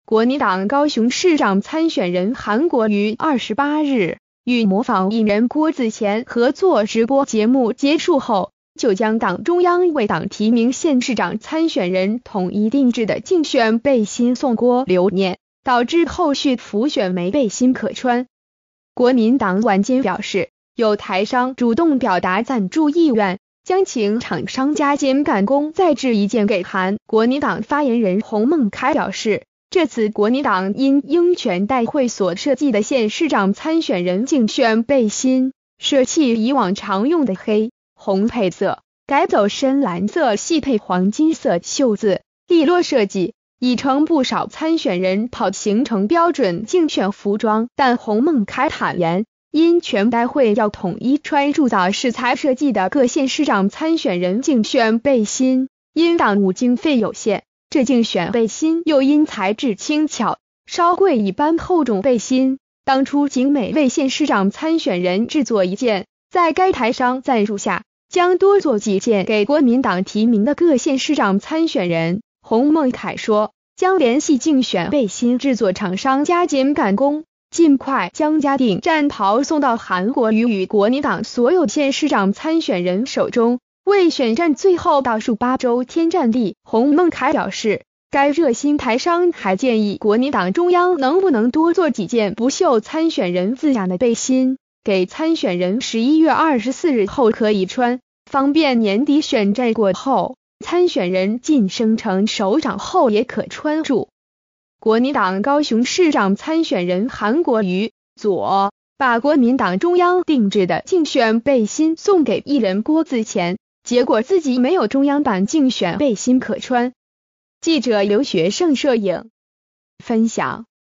国民党高雄市长参选人韩国瑜28日与模仿艺人郭子乾合作直播节目结束后，就将党中央为党提名县市长参选人统一定制的竞选背心送郭留念，导致后续辅选没背心可穿。国民党晚间表示，有台商主动表达赞助意愿，将请厂商加减赶工再制一件给韩。国民党发言人洪孟开表示，这次国民党因鹰犬代会所设计的县市长参选人竞选背心，舍弃以往常用的黑红配色，改走深蓝色系配黄金色袖子，利落设计，已成不少参选人跑形成标准竞选服装。但洪孟开坦言，因全代会要统一穿铸造式才设计的各县市长参选人竞选背心，因党务经费有限，这竞选背心又因材质轻巧，稍贵一般厚重背心，当初仅每位县市长参选人制作一件，在该台商赞助下，将多做几件给国民党提名的各县市长参选人。洪孟凯说，将联系竞选背心制作厂商加减赶工，尽快将家订战袍送到韩国瑜与国民党所有县市长参选人手中，为选战最后倒数8周添战力。洪孟凯表示，该热心台商还建议国民党中央能不能多做几件不绣参选人字样的背心，给参选人11月24日后可以穿，方便年底选战过后，参选人晋升成首长后也可穿住。国民党高雄市长参选人韩国瑜左把国民党中央定制的竞选背心送给艺人郭子乾，结果自己没有中央版竞选背心可穿。记者刘学胜摄影分享。